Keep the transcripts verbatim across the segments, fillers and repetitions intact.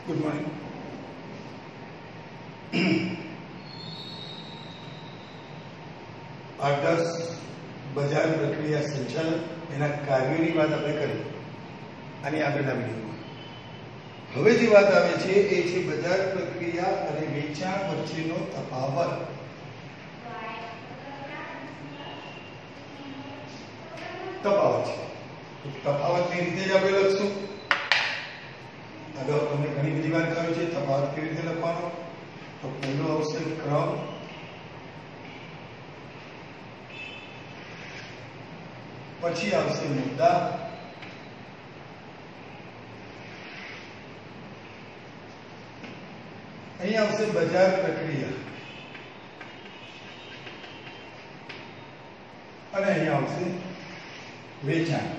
Good morning. આદર્શ બજાર પ્રક્રિયા સંચાલન એના કાર્યોની વાત આપણે કરી આની આગળના વિડીયોમાં. હવે જે વાત આવે છે એ છે બજાર પ્રક્રિયા અને વેચાણ વચ્ચેનો તફાવત. તફાવત છે તફાવતની રીતે જ આપણે લખશું. અગાઉ તમને ઘણી બધી વાર કહ્યું છે તફાવત કેવી રીતે લખવાનો. તો પહેલો આવશે ક્રમ, પછી આવશે મુદ્દા, અહીં આવશે બજાર પ્રક્રિયા અને અહીં આવશે વેચાણ.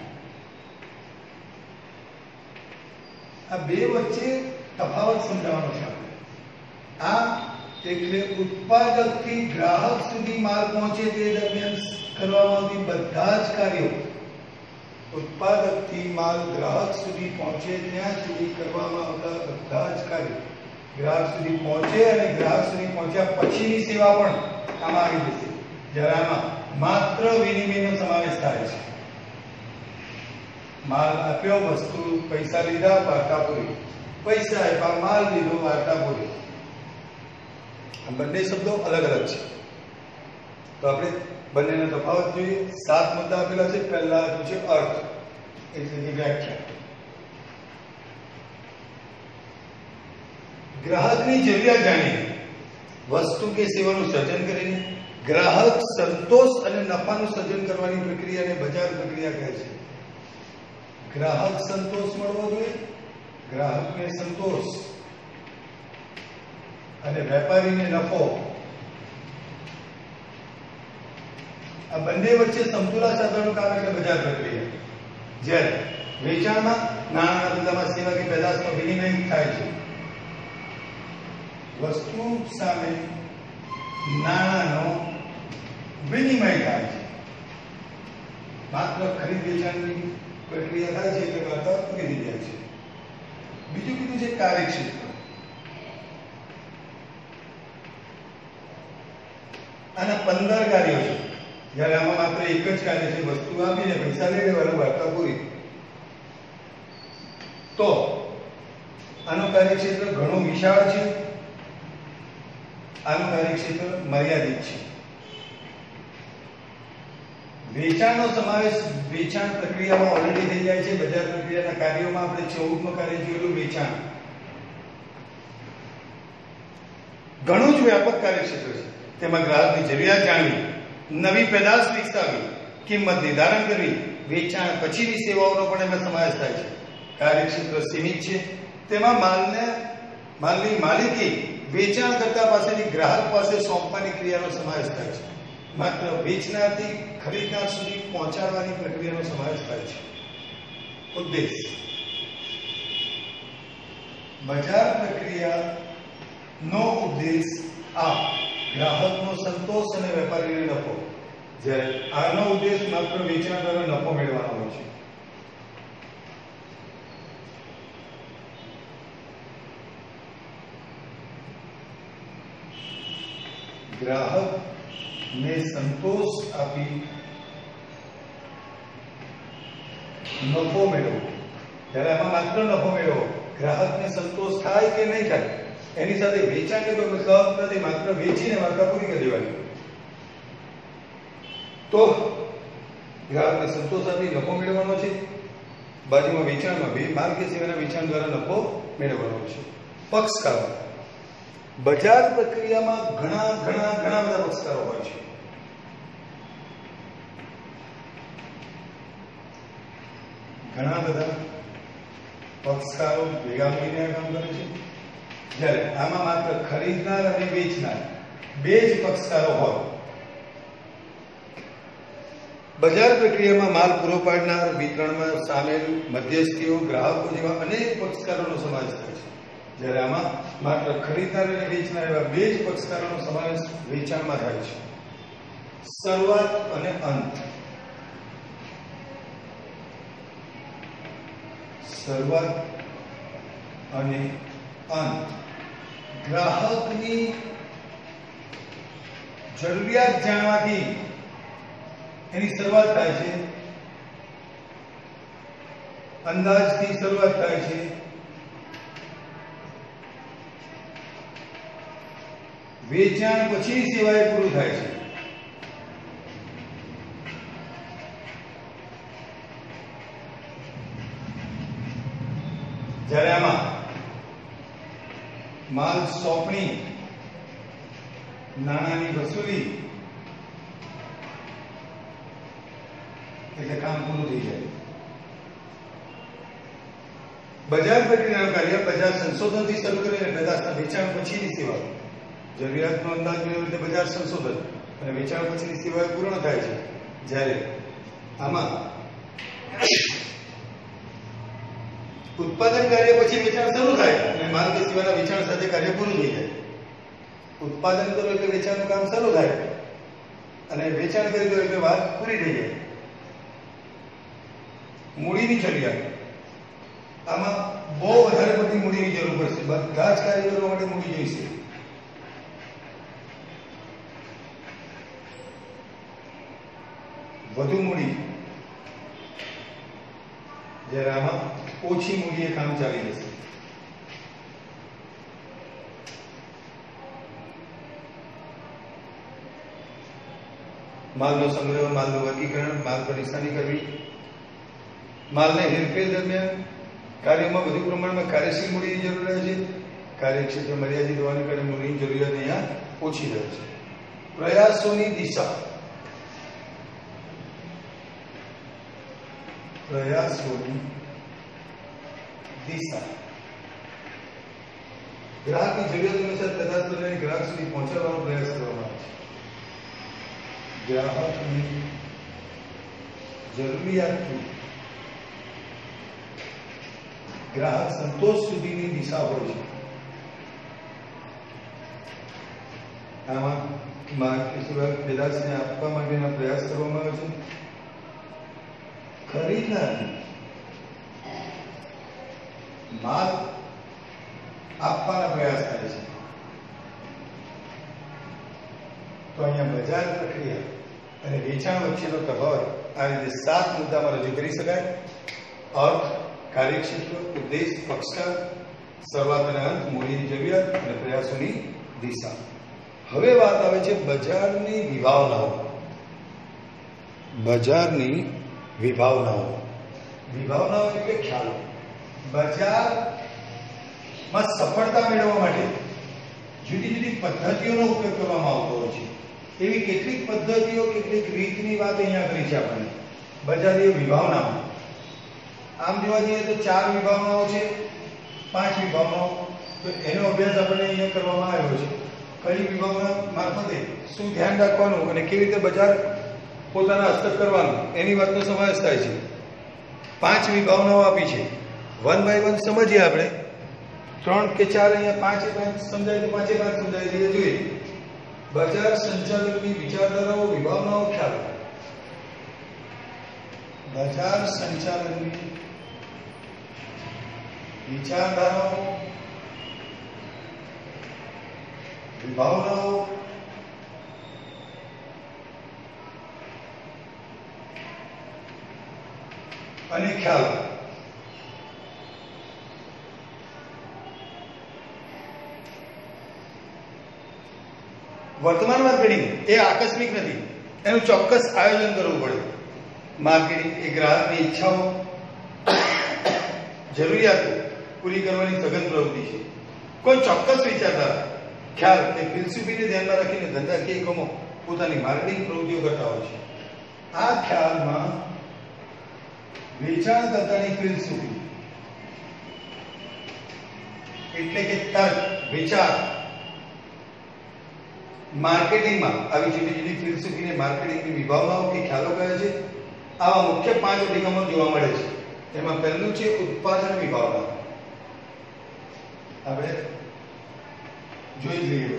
આ બે વચ્ચે તફાવત સમજાવવાનો છે આપણે. આ એટલે ઉત્પાદકથી ગ્રાહક સુધી માલ પહોંચે તે દરમિયાન કરવામાં આવતી બધા જ કાર્યો, ઉત્પાદકથી માલ ગ્રાહક સુધી પહોંચે ત્યાં સુધી કરવામાં આવતા બધા જ કાર્યો ગ્રાહક સુધી પહોંચે અને ગ્રાહક સુધી પહોંચ્યા પછીની સેવા પણ આમાં આવી જશે. જ્યારે આમાં માત્ર વિનિમયનો સમાવેશ થાય છે. માલ આપ્યો, વસ્તુ પૈસા લીધા, વાર્તા પૂરી. પૈસા આપ્યા, માલ લીધો, વાર્તા પૂરી. આ બંને શબ્દો અલગ અલગ છે. તો આપણે બંનેનો તફાવત જોઈએ. સાત મુદ્દા આપેલા છે. પહેલા છે અર્થ એટલે કે વ્યાખ્યા. ગ્રાહકની જરૂરિયાત જાણીને વસ્તુ કે સેવાનું સર્જન કરીને ગ્રાહક સંતોષ અને નફાનું સર્જન કરવાની પ્રક્રિયાને બજાર પ્રક્રિયા કહે છે. ગ્રાહક સંતોષ મળવો જોઈએ, ગ્રાહકને સંતોષ અને વેપારીને નફો, આ બંને વચ્ચે સમતુલા સાધવાનું કામ એટલે બજાર પ્રક્રિયા. જ્યારે વેચાણમાં નાણાંના ધંધામાં સેવા કે પેદાશનો વિનિમય થાય છે. વસ્તુ સામે નાણાંનો વિનિમય થાય છે. માત્ર ખરીદ વેચાણની પ્રક્રિયા થાય છે એટલે વાર્તા પૂરી થઈ જાય છે. બીજું કીધું છે કાર્યક્ષેત્ર. આના પંદર કાર્યો છે. જ્યારે આમાં માત્ર એક જ કાર્ય છે, વસ્તુ આપીને પૈસા લઈ લેવાનું, વાર્તા પૂરી. તો આનું કાર્યક્ષેત્ર ઘણું વિશાળ છે, આનું કાર્યક્ષેત્ર મર્યાદિત છે. વેચાણનો સમાવેશ વેચાણ પ્રક્રિયામાં ઓલરેડી થઈ જાય છે. બજાર પ્રક્રિયાના કાર્યોમાં આપણે ચૌદમું કાર્ય જોયેલું વેચાણ. ઘણું જ વ્યાપક કાર્યક્ષેત્ર છે. તેમાં ગ્રાહકની જરૂરિયાત જાણવી, નવી પેદાશ વિકસાવવી, કિંમત નિર્ધારણ કરવી, વેચાણ પછીની સેવાઓનો પણ એમાં સમાવેશ થાય છે. કાર્યક્ષેત્ર સીમિત છે. તેમાં માલને માલની માલિકી વેચાણકર્તા પાસેથી ગ્રાહક પાસે સોંપવાની ક્રિયાનો સમાવેશ થાય છે. માત્ર વેચનારથી ખરીદનાર સુધી પહોંચાડવાની પ્રક્રિયાનો સમાવેશ થાય છે. ઉદ્દેશ બજાર પ્રક્રિયાનો ઉદ્દેશ આ ગ્રાહકનો સંતોષ અને વેપારીને નફો. જ્યારે આનો ઉદ્દેશ માત્ર વેચાણ દ્વારા નફો મેળવવાનો હોય છે. ગ્રાહકને સંતોષ આપી નફો મેળવો. જ્યારે આમાં માત્ર નફો મેળવો, ગ્રાહકને સંતોષ થાય કે નહીં થાય એની સાથે વેચાણને કોઈ મતલબ નથી. માત્ર વેચીને વાર્તા પૂરી કરી દેવાની. તો ગ્રાહકને સંતોષ આપી નફો મેળવવાનો છે. બાજુમાં વેચાણમાં બે માલ કે સેવાના વેચાણ દ્વારા નફો મેળવવાનો છે. પક્ષકારો. બજાર પ્રક્રિયામાં ઘણા ઘણા ઘણા બધા પક્ષકારો હોય છે. ઘણા બધા પક્ષકારો ભેગા મળીને કામ કરે છે. જ્યારે આમાં માત્ર ખરીદનાર અને વેચનાર બે જ પક્ષકારો હોય. બજાર પ્રક્રિયામાં માલ પૂરો પાડનાર, વિતરણમાં સામેલ મધ્યસ્થીઓ, ગ્રાહકો જેવા અનેક પક્ષકારોનો સમાવેશ થાય છે. જ્યારે આમાં માત્ર ખરીદનાર અને વેચનાર એવા બે જ પક્ષકારોનો સમાવેશ વેચાણમાં થાય છે. શરૂઆત અને અંત. શરૂઆત અને અંત. ગ્રાહકની જરૂરિયાત જાણવાથી એની શરૂઆત થાય છે, અંદાજથી શરૂઆત થાય છે, વેચાણ પછીની સેવાએ પૂરું થાય છે. જ્યારે આમાં માલ સોંપણી, નાણાંની વસૂલી એટલે કામ પૂરું થઈ જાય. બજાર પ્રક્રિયાનું કાર્ય બજાર સંશોધનથી શરૂ કરીને પેદાશના વેચાણ પછીની સેવા, જરૂરિયાતનો અંદાજ મેળવ્યો એટલે બજાર સંશોધન અને વેચાણ પછીની સેવાઓ પૂર્ણ થાય છે. જ્યારે આમાં ઉત્પાદન કાર્ય પછી વેચાણ શરૂ થાય અને માલ કે સેવાના વેચાણ સાથે કાર્ય પૂરું થઈ જાય. ઉત્પાદન કરો એટલે વેચાણનું કામ શરૂ થાય અને વેચાણ કરી દો એટલે વાત પૂરી થઈ જાય. મૂડીની જરૂરિયાત, આમાં બહુ વધારે બધી મૂડીની જરૂર પડશે. બધા જ કાર્ય કરવા માટે મૂડી જોઈશે. વધુ મૂડી, જ્યારે આમાં ઓછી મૂડીએ કામ ચાલી જશે. માલનો સંગ્રહ, માલનું વર્ગીકરણ, માલ પર નિશાની કરવી, માલને હેરફેર દરમિયાન કાર્યમાં વધુ પ્રમાણમાં કાર્યશીલ મૂડીની જરૂર રહે છે. કાર્યક્ષેત્ર મર્યાદિત હોવાને કારણે મૂડીની જરૂરિયાત અહીંયા ઓછી રહે છે. પ્રયાસોની દિશા, પ્રયાસોની દિશા ગ્રાહકની જરૂરિયાત અનુસાર પદાર્થ બનાવીને ગ્રાહક સુધી પહોંચાડવાનો પ્રયાસ કરવામાં આવે છે. ગ્રાહકની જરૂરિયાતથી ગ્રાહક સંતોષ સુધીની દિશા હોય છે. આમાં પેદાશને આપવા માટેના પ્રયાસ કરવામાં આવે છે. ખરીદનારને માલ આપવાના પ્રયાસ થાય છે. તો અહીંયા બજાર પ્રક્રિયા અને વેચાણ વચ્ચેનો તફાવત આ રીતે સાત મુદ્દામાં રજૂ કરી શકાય. અર્થ, કાર્યક્ષેત્ર, ઉદ્દેશ, પક્ષકાર, શરૂઆત અને અંત, મૂડીની જરૂરિયાત અને પ્રયાસોની દિશા. હવે વાત આવે છે બજારની વિભાવનાઓ. બજારની વિભાવનાઓ વિભાવનાઓ એટલે ખ્યાલો. બજારમાં સફળતા મેળવવા માટે જુદી જુદી પદ્ધતિઓનો ઉપયોગ કરવામાં આવતો હોય છે. એવી કેટલીક પદ્ધતિઓ, કેટલીક રીતની વાત અહીંયા કરી છે આપણને બજારીય વિભાવનાઓ. આમ જોવા જઈએ તો ચાર વિભાવનાઓ છે, પાંચ વિભાવનાઓ. તો એનો અભ્યાસ આપણને અહીંયા કરવામાં આવ્યો છે. કઈ વિભાવના મારફતે શું ધ્યાન રાખવાનું અને કેવી રીતે બજાર પોતાના હસ્તક કરવાનું એની વાતનો સમાવેશ થાય છે. પાંચ વિભાવનાઓ આપી છે. વન બાય વન સમજીએ આપણે. ત્રણ કે ચાર અહીંયા પાંચે પાંચ સમજાય તો પાંચે પાંચ સમજાય છે. જોઈએ બજાર સંચાલનની વિચારધારાઓ, વિભાવનાઓ, ખ્યાલો. બજાર સંચાલનની વિચારધારાઓ, વિભાવનાઓ અને ખ્યાલો. વર્તમાન માર્કેટિંગ એ આકસ્મિક નથી, એનું ચોક્કસ આયોજન કરવું પડે. માર્કેટિંગ એ ગ્રાહકની ઈચ્છાઓ, જરૂરિયાતો પૂરી કરવાની સઘન પ્રવૃત્તિ છે. કોઈ ચોક્કસ વિચારધારા, ખ્યાલ કે ફિલસૂફીને ધ્યાનમાં રાખીને ધંધાકીય એકમો પોતાની માર્કેટિંગ પ્રવૃત્તિઓ કરતા હોય છે. આ ખ્યાલમાં વેચાણકર્તાની ફિલસૂફી એટલે કે તર્ક, વિચાર, માર્કેટિંગમાં આવી જુદી જુદી ફિલસૂફીને માર્કેટિંગની વિભાવનાઓ કે ખ્યાલો કહે છે. આવા મુખ્ય પાંચ અભિગમો જોવા મળે છે. એમાં પહેલું છે ઉત્પાદન વિભાવના. આપણે જોઈ લઈએ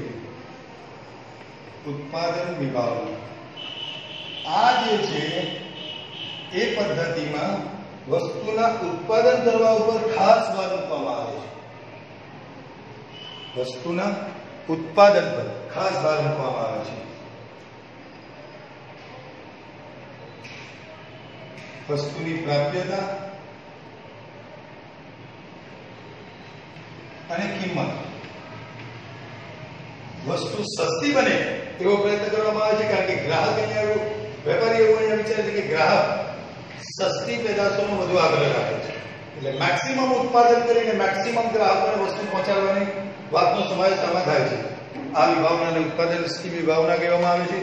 ઉત્પાદન વિભાવના. આ જે છે એ પદ્ધતિમાં વસ્તુના ઉત્પાદન કરવા ઉપર ખાસ ભાર મૂકવામાં આવે છે. વસ્તુના ઉત્પાદન પર ખાસ ભાર મૂકવામાં આવે છે. વસ્તુની પ્રાપ્યતા અને કિંમત. વસ્તુ સસ્તી બને એવો પ્રયત્ન કરવામાં આવે છે, કારણ કે ગ્રાહક અહીંયા વેપારી એવું અહીંયા વિચારે છે કે ગ્રાહક સસ્તી પેદાશોનો વધુ આગ્રહ રાખે છે, એટલે મેક્સિમમ ઉત્પાદન કરીને મેક્સિમમ ગ્રાહકોને વસ્તુ પહોંચાડવાની વાતનો સમાવેશ આમાં થાય છે. આ વિભાવનાને ઉત્પાદન સ્કીમ વિભાવના કહેવામાં આવે છે,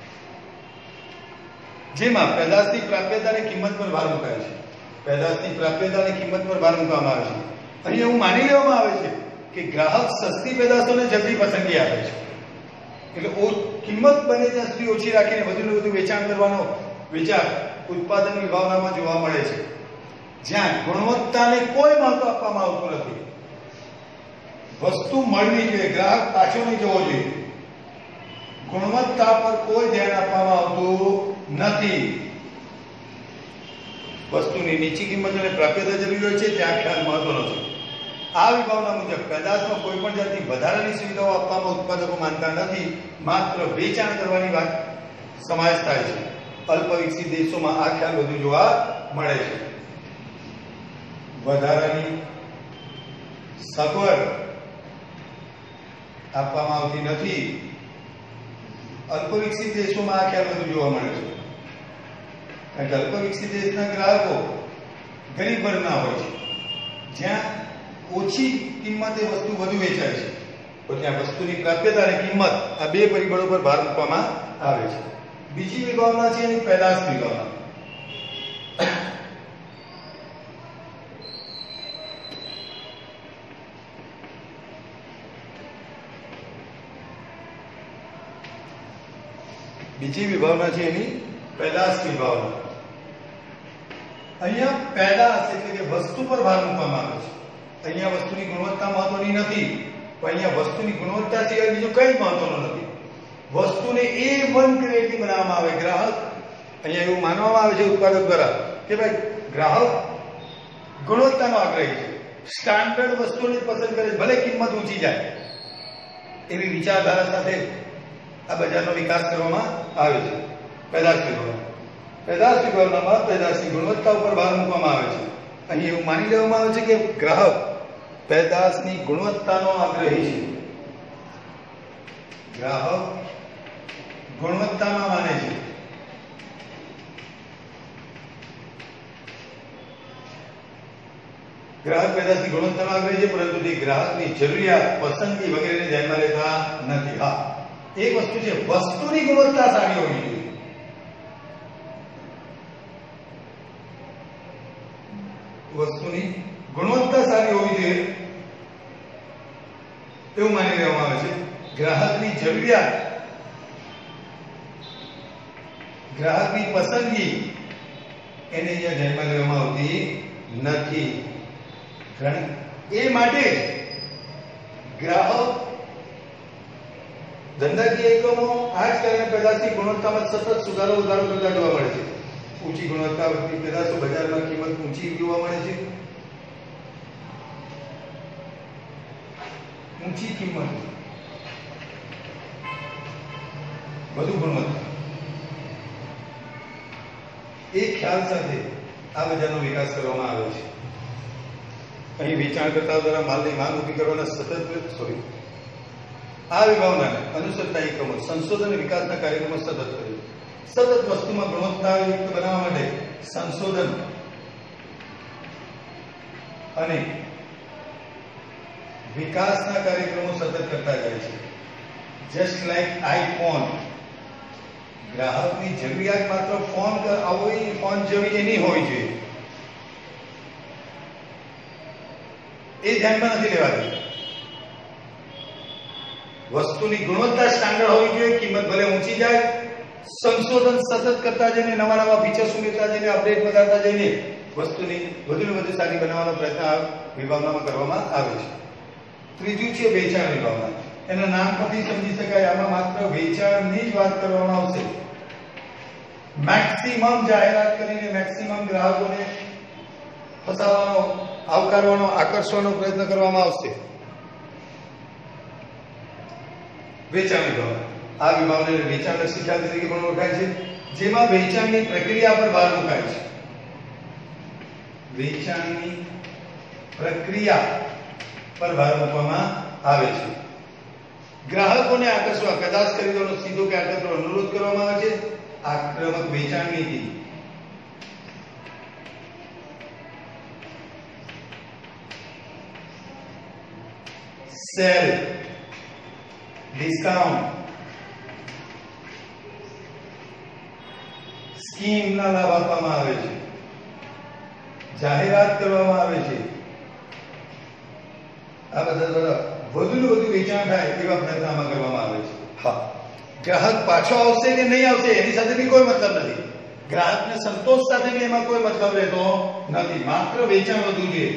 જેમાં પેદાશની પ્રાપ્યતા અને કિંમત પર ભાર મુકાય છે. પેદાશની પ્રાપ્યતા અને કિંમત પર ભાર મૂકવામાં આવે છે. અહીં એવું માની લેવામાં આવે છે કે ગ્રાહક સસ્તી પેદાશોને જલ્દી પસંદગી આપે છે, એટલે કિંમત બને ત્યાં સુધી ઓછી રાખીને વધુ ને વધુ વેચાણ કરવાનો વિચાર ઉત્પાદન વિભાવનામાં જોવા મળે છે, જ્યાં ગુણવત્તાને કોઈ મહત્વ આપવામાં આવતું નથી. વસ્તુ મળવી જોઈએ, ગ્રાહક પાછો નહીં જવો જોઈએ. ગુણવત્તા પર કોઈ ધ્યાન આપવામાં આવતું નથી. વસ્તુની નીચી કિંમત અને પ્રાપ્યતા જરૂરી હોય છે, ત્યાં ખ્યાલ મહત્વનો છે. આ વિભાવના મુજબ પેદાશમાં કોઈ પણ જાતની વધારાની સુવિધાઓ આપવામાં ઉત્પાદકો માનતા નથી, માત્ર વેચાણ કરવાની વાત સમાવેશ થાય છે. અલ્પ વિકસિત દેશોમાં આ ખ્યાલ વધુ જોવા મળે છે. વધારાની સગવડ આપવામાં આવતી નથી. અલ્પ વિકસિત દેશોમાં આ ખ્યાલ વધુ જોવા મળે છે, કારણ કે અલ્પ વિકસિત દેશના ગ્રાહકો ગરીબ વર્ગના હોય છે, જ્યાં ઓછી કિંમતે વસ્તુ વધુ વેચાય છે, તો ત્યાં વસ્તુની પ્રાપ્યતા અને કિંમત આ બે પરિબળો પર ભાર મૂકવામાં આવે છે. બીજી વિભાવના છે એની પેદાશ વિભાવના. બીજી વિભાવના છે એની પેદાશ વિભાવના. અહીંયા પેદાશ એટલે કે વસ્તુ પર ભાર મૂકવામાં આવે છે. અહીંયા વસ્તુની ગુણવત્તા મહત્વની નથી, તો અહીંયા વસ્તુની ગુણવત્તા સિવાય બીજું કંઈ મહત્વનું નથી. વસ્તુને એ વન ગ્રેડની બનાવવામાં આવે. ગ્રાહક અહીંયા એવું માનવામાં આવે છે ઉત્પાદક દ્વારા કે ભાઈ ગ્રાહક ગુણવત્તાનો આગ્રહી છે, સ્ટાન્ડર્ડ વસ્તુને પસંદ કરે, ભલે કિંમત ઊંચી જાય, એવી વિચારધારા સાથે આ બજારનો વિકાસ કરવામાં આવે છે. પેદાશ વિભાવના. પેદાશ વિભાવનામાં પેદાશની ગુણવત્તા ઉપર ભાર મૂકવામાં આવે છે. અહીં એવું માની લેવામાં આવે છે કે ગ્રાહક પેદાશની ગુણવત્તાનો આગ્રહી છે. ગ્રાહક ગુણવત્તામાં માને છે. ગ્રાહક પેદાશની ગુણવત્તાનો આગ્રહી છે, પરંતુ તે ગ્રાહકની જરૂરિયાત, પસંદગી વગેરેને ધ્યાનમાં લેતા નથી. હા, એક વસ્તુ છે, વસ્તુની ગુણવત્તા સારી હોવી જોઈએ. વસ્તુની ગુણવત્તા સારી હોવી જોઈએ એવું માની લેવામાં આવે છે. ગ્રાહકની જરૂરિયાત, ગ્રાહકની પસંદગી એને અહીંયા ધ્યાનમાં લેવામાં આવતી નથી. એ માટે ગ્રાહક ધંધાકીય એકમો આ જ કારણે પેદાશની ગુણવત્તામાં સતત સુધારો વધારો કરતા જોવા મળે છે. ઊંચી ગુણવત્તાવાળી પેદાશો બજારમાં કિંમત ઊંચી જોવા મળે છે. ઊંચી કિંમત, વધુ ગુણવત્તા, એ ખ્યાલ સાથે આ બજારનો વિકાસ કરવામાં આવે છે. અહીં વેચાણકર્તાઓ દ્વારા માલની માંગ ઊભી કરવાના સતત સોરી આ વિભાવનાને અનુસરતા એકમો સંશોધન અને વિકાસના કાર્યક્રમો સતત કરે. સતત વસ્તુમાં ગુણવત્તાયુક્ત બનાવવા માટે સંશોધન અને વિકાસના કાર્યક્રમો સતત કરતા જાય છે. જસ્ટ લાઈક આઈફોન, ગ્રાહકની જરૂરિયાત માત્ર ફોન આવો ફોન જેવી એની હોવી જોઈએ, એ ધ્યાનમાં નથી લેવાતી. વસ્તુની ગુણવત્તા સ્ટાન્ડર્ડ હોવી જોઈએ, કિંમત ભલે ઊંચી જાય, સંશોધન સતત કરતા જઈને, નવા નવા ફીચર્સ ઉમેરતા જઈને, અપડેટ વધારતા જઈને વસ્તુની વધુ ને વધુ સારી બનાવવાનો પ્રયત્ન આ વિભાવનામાં કરવામાં આવે છે. ત્રીજું છે વેચાણ વિભાવના. એના નામ પરથી સમજી શકાય, આમાં માત્ર વેચાણની જ વાત કરવામાં આવશે. મેક્સિમમ જાહેરાત કરીને મેક્સિમમ ગ્રાહકોને ફસાવવાનો, આવકારવાનો, આકર્ષવાનો પ્રયત્ન કરવામાં આવશે. વેચાણ વિભાવના. આ વિભાવનાને વેચાણલક્ષી ખ્યાલ તરીકે પણ ઓળખાય છે, જેમાં વેચાણની પ્રક્રિયા પર ભાર મુકાય છે. વેચાણની પ્રક્રિયા પર ભાર મૂકવામાં આવે છે. ગ્રાહકોને આકર્ષવા કદાચ ખરીદવાનો સીધો કે આડકતરો અનુરોધ કરવામાં આવે છે. આક્રમક વેચાણ નીતિ. સેલ, ડિસ્કાઉન્ટ, સ્કીમ ના લાભ આપવામાં આવે છે. જાહેરાત કરવામાં આવે છે. આ બધા દ્વારા વધુ ને વધુ વેચાણ થાય એવા પ્રયત્ન આમાં કરવામાં આવે છે. હા, ગ્રાહક પાછો આવશે કે નહીં આવશે એની સાથે બી કોઈ મતલબ નથી. ગ્રાહકને સંતોષ સાથે બી એમાં કોઈ મતલબ રહેતો નથી. માત્ર વેચાણ વધુ જોઈએ.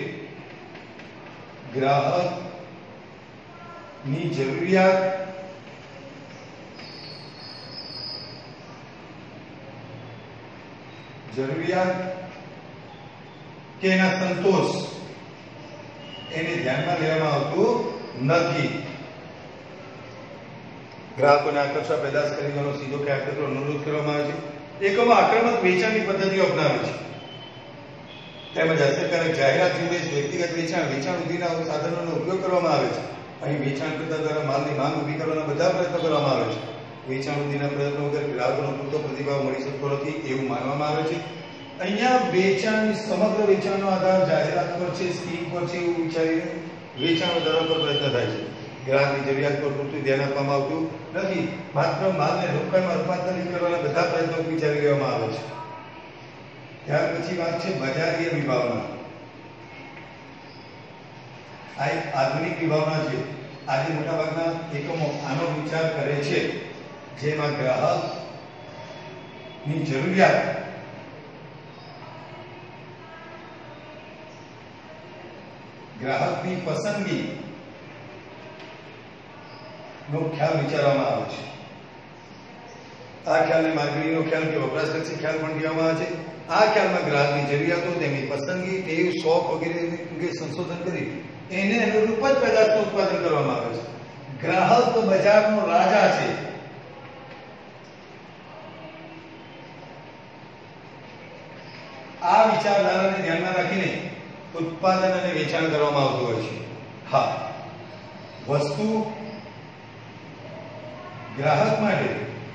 ગ્રાહક ની જરૂરિયાત જરૂરિયાત કે એના સંતોષ એને ધ્યાનમાં લેવામાં આવતું નથી. ગ્રાહકોને આકર્ષવા પેદાશ ખરીદવાનો સીધો કે આડકતરો અનુરોધ કરવામાં આવે છે. એકમો આક્રમક વેચાણની પદ્ધતિઓ અપનાવે છે. તેમજ અસરકારક જાહેરાત, ઝુંબેશ, વ્યક્તિગત વેચાણ, વેચાણ સુધીના સાધનોનો ઉપયોગ કરવામાં આવે છે. અહીં વેચાણકર્તા દ્વારા માલની માંગ ઊભી કરવાના બધા પ્રયત્નો કરવામાં આવે છે. વેચાણ સુધીના પ્રયત્નો વગર ગ્રાહકોનો પૂરતો પ્રતિભાવ મળી શકતો નથી એવું માનવામાં આવે છે. અહીંયા વેચાણ, સમગ્ર વેચાણનો આધાર જાહેરાત પર છે, સ્કીમ પર છે એવું વિચારીને વેચાણ વધારવા પર પ્રયત્ન થાય છે. ગ્રાહકની જરૂરિયાત પર પૂરતું ધ્યાન આપવામાં આવતું નથી. માત્ર માલને રોકડમાં રૂપાંતરિત કરવાના બધા પ્રયત્નો વિચારી લેવામાં આવે છે. ત્યાર પછી વાત છે બજારીય વિભાવના. આ એક આધુનિક વિભાવના છે. આજે મોટાભાગના એકમો આનો વિચાર કરે છે, જેમાં ગ્રાહક ની જરૂરિયાત ગ્રાહકની પસંદગી નો ખ્યાલ વિચારવામાં આવે છે. આ ખ્યાલને માર્કેટિંગનો ખ્યાલ કે વપરાશલક્ષી ખ્યાલ પણ કહેવામાં આવે છે. આ ખ્યાલમાં ગ્રાહકની જરૂરિયાતો, તેમની પસંદગી, ટેવ, શોખ વગેરે અંગે સંશોધન કરી એને અનુરૂપ જ પેદાશનું ઉત્પાદન કરવામાં આવે છે. ગ્રાહક બજારનો રાજા છે. આ વિચારધારાને ધ્યાનમાં રાખીને ઉત્પાદન અને વેચાણ કરવામાં આવતું હોય છે. હા, વસ્તુ ગ્રાહક માટે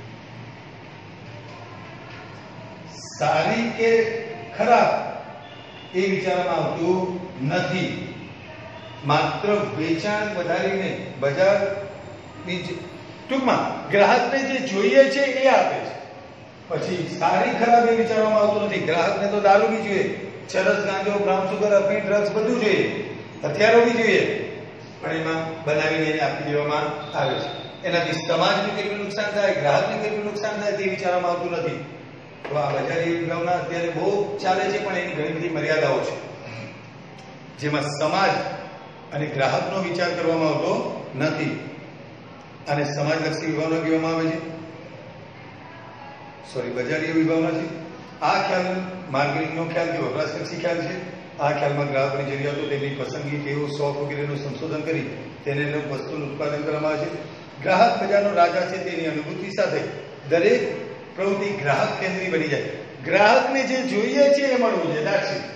સારી કે ખરાબ એ વિચારવામાં આવતું નથી. માત્ર વેચાણ વધારીને બજારની ટૂંકમાં ગ્રાહકને જે જોઈએ છે એ આપે છે. પછી સારી ખરાબ એ વિચારવામાં આવતું નથી. ગ્રાહકને તો દારૂ બી જોઈએ, ચરસ, ગાંજો, બ્રાઉન સુગર, અફીણ, ડ્રગ્સ બધું જોઈએ, હથિયારો બી જોઈએ, પણ એમાં બનાવીને એને આપી દેવામાં આવે છે. એનાથી સમાજને કેટલું નુકસાન થાય, ગ્રાહકને કેટલું નુકસાન થાય તે વિચારવામાં આવતું નથી. તો આ બજારી વિભાવના અત્યારે બહુ ચાલે છે, પણ એની ઘણી બધી મર્યાદાઓ છે, જેમાં સમાજ અને ગ્રાહકનો વિચાર કરવામાં આવતો નથી. અને સમાજલક્ષી વિભાવના કહેવામાં આવે છે. સોરી બજારીય વિભાવના છે. આ ખ્યાલ માર્કેટિંગનો ખ્યાલ કે વપરાશલક્ષી ખ્યાલ છે. આ ખ્યાલમાં ગ્રાહકોની જરૂરિયાતો, તેમની પસંદગી, ટેવો, શોખ વગેરેનું સંશોધન કરી તેને વસ્તુનું ઉત્પાદન કરવામાં આવે છે. ગ્રાહક બજારનો રાજા છે તેની અનુભૂતિ સાથે દરેક પ્રવૃત્તિ ગ્રાહક કેન્દ્રી બની જાય. ગ્રાહકને જે જોઈએ છે એ મળવું જોઈએ. that's it.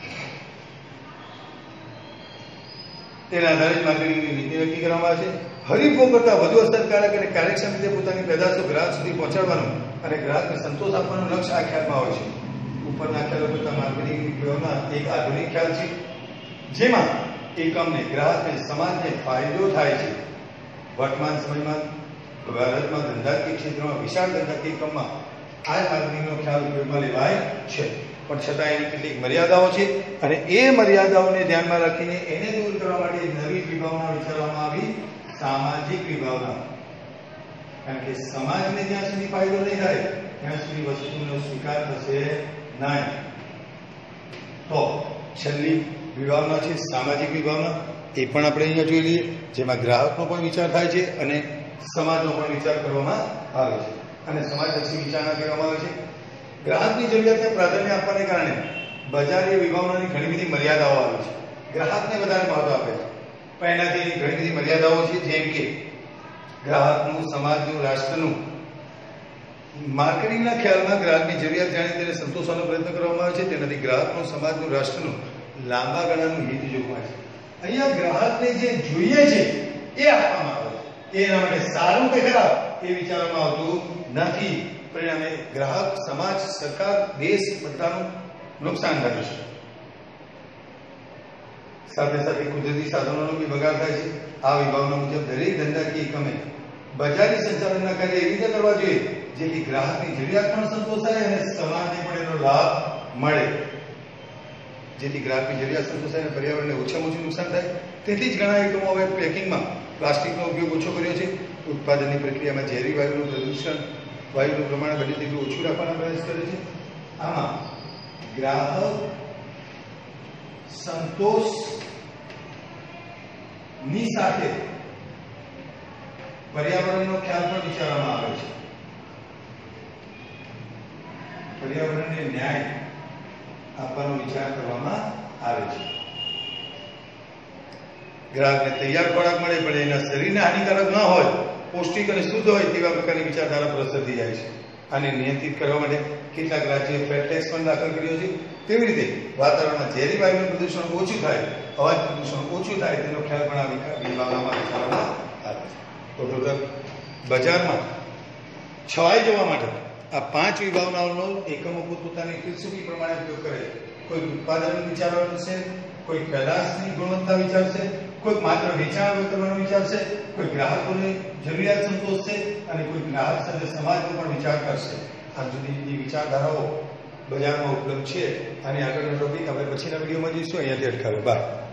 તેના આધારે માર્કેટિંગની નીતિ નક્કી કરવામાં આવે છે. હરીફો કરતા વધુ અસરકારક અને કાર્યક્ષમ રીતે પોતાની પેદાશો ગ્રાહક સુધી પહોંચાડવાનું અને ગ્રાહકને સંતોષ આપવાનું લક્ષ્ય આ ખ્યાલમાં હોય છે. ઉપરના ખ્યાલો કરતા માર્કેટિંગની વિભાવના એક આધુનિક ખ્યાલ છે, જેમાં એકમને, ગ્રાહકને, સમાજને ફાયદો થાય છે. વર્તમાન સમયમાં ભારતમાં ધંધાકીય ક્ષેત્રમાં વિશાળ ધંધાકીય એકમમાં આ માર્કેટિંગનો ખ્યાલ ઉપયોગમાં લેવાય છે, પણ છતાં એની કેટલીક મર્યાદાઓ છે અને એ મર્યાદાઓને ધ્યાનમાં રાખીને એને દૂર કરવા માટે નવી વિભાવના વિચારવામાં આવી, સામાજિક વિભાવના. કારણ કે સમાજને જ્યાં સુધી ફાયદો નહીં થાય ત્યાં સુધી વસ્તુનો સ્વીકાર થશે નહીં. તો છેલ્લી વિભાવના છે સામાજિક વિભાવના. એ પણ આપણે અહીંયા જોઈ લઈએ, જેમાં ગ્રાહકનો પણ વિચાર થાય છે અને સમાજનો પણ વિચાર કરવામાં આવે છે. અને સમાજલક્ષી વિચારણા કહેવામાં આવે છે. ગ્રાહકની જરૂરિયાતને પ્રાધાન્ય આપવાને કારણે બજારીય વિભાવનાની ઘણી બધી મર્યાદાઓ આવે છે. ગ્રાહકને વધારે મહત્વ આપે છે, પણ એનાથી ઘણી બધી મર્યાદાઓ છે, જેમ કે ગ્રાહકનું, સમાજનું, રાષ્ટ્રનું. માર્કેટિંગના ખ્યાલમાં ગ્રાહકની જરૂરિયાત જાણી તેને સંતોષવાનો પ્રયત્ન કરવામાં આવે છે. તેનાથી ગ્રાહકનું, સમાજનું, રાષ્ટ્રનું લાંબા ગાળાનું હિત જોખમાય છે. અહીંયા ગ્રાહકને જે જોઈએ છે એ આપવામાં આવે છે. એના માટે સારું કે ખરાબ એ વિચારવામાં આવતું નથી. પરિણામે ગ્રાહક, સમાજ, સરકાર, દેશ બધાનું નુકસાન થાય છે. સાથે સાથે કુદરતી સાધનોનો બી બગાડ થાય છે. આ વિભાવના મુજબ દરેક ધંધાકીય એકમે બજારી સંચાલનના કાર્ય એવી રીતે કરવા જોઈએ જેથી ગ્રાહકની જરૂરિયાત પણ સંતોષાય અને સમાજને પણ એનો લાભ મળે. જેથી ગ્રાહકની જરૂરિયાત સંતોષાય અને પર્યાવરણને ઓછામાં ઓછું નુકસાન થાય. તેથી જ ઘણા એકમો હવે પેકિંગમાં પ્લાસ્ટિકનો ઉપયોગ ઓછો કર્યો છે. ઉત્પાદનની પ્રક્રિયામાં ઝેરી વાયુનું પ્રદૂષણ વાયુનું પ્રમાણ બને તેટલું ઓછું રાખવાનો પ્રયાસ કરે છે. આમાં ગ્રાહક સંતોષ ની સાથે પર્યાવરણનો ખ્યાલ પણ વિચારવામાં આવે છે. પર્યાવરણને ન્યાય આપવાનો વિચાર કરવામાં આવે છે. ગ્રાહકને તૈયાર ખોરાક મળે પણ એના શરીરને હાનિકારક ન હોય, પૌષ્ટિક અને શુદ્ધ હોય તેવા પ્રકારની વિચારધારા પ્રસર થઈ જાય છે. આને નિયંત્રિત કરવા માટે કેટલાક રાજ્યોએ ફેટ ટેક્સ પણ દાખલ કર્યો છે. તેવી રીતે વાતાવરણમાં ઝેરી વાયુનું પ્રદૂષણ ઓછું થાય, અવાજ પ્રદૂષણ ઓછું થાય તેનો ખ્યાલ પણ આ વિભાવનામાં વિચારવામાં આવે છે. તો બજારમાં છવાઈ જવા માટે આ પાંચ વિભાવનાઓનો એકમો પોતપોતાની ફિલસૂફી પ્રમાણે ઉપયોગ કરે છે. કોઈ ઉત્પાદન વિચારવાનું છે, કોઈ પેદાશની ગુણવત્તા વિચારશે, કોઈ માત્ર વેચાણ કરવાનો વિચારશે, કોઈ ગ્રાહકોની જરૂરિયાત સંતોષશે અને કોઈ ગ્રાહક સાથે સમાજનો પણ વિચાર કરશે. આ જુદી જુદી વિચારધારાઓ બજારમાં ઉપલબ્ધ છે અને આગળનો ટોપિક આપણે પછીના વિડીયોમાં જોઈશું. અહીંયાથી અટકાવે. બાય.